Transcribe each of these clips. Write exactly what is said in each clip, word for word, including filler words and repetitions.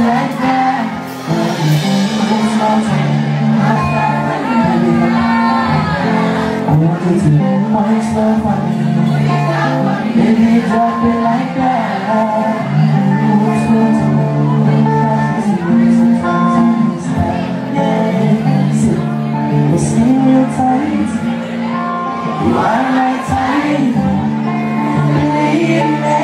like that. It's not I want you to point slow for me. Baby, drop it like that. It's slow to me. Yeah, it's in real tight. You are my type. Believe me,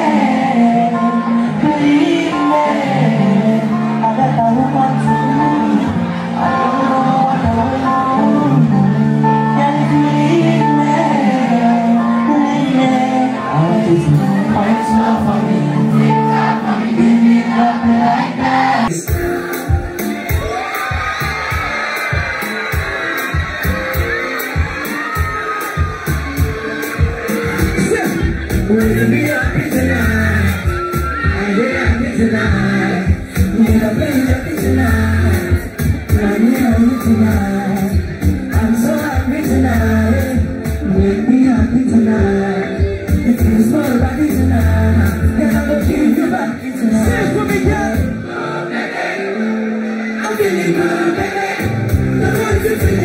believe me. I got the woman too. I don't know what I want. Can you believe me, believe me? I want you to fight slow for me. Give me nothing like that. Will you be happy tonight? I'll be happy tonight. Will I be happy tonight? I'll be happy tonight. I'm so happy tonight. Will be happy tonight. It feels so happy tonight. And I'm gonna give you happy tonight. Say it for me, girl. I'm feeling good, baby. The voice is